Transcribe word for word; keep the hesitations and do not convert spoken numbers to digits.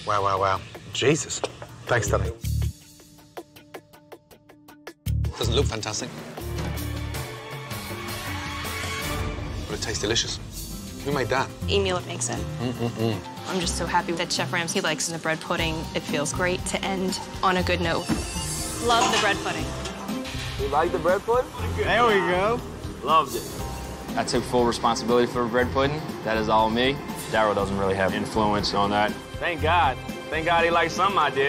Wow, wow, wow. Jesus. Thanks, Danny. Doesn't look fantastic. But it tastes delicious. Who made that? Emil makes it. Mm-mm-mm. I'm just so happy that Chef Ramsay likes the bread pudding. It feels great to end on a good note. Love the bread pudding. You like the bread pudding? There we go. Loved it. I took full responsibility for bread pudding. That is all me. Darryl doesn't really have influence on that. Thank God. Thank God he liked something I did.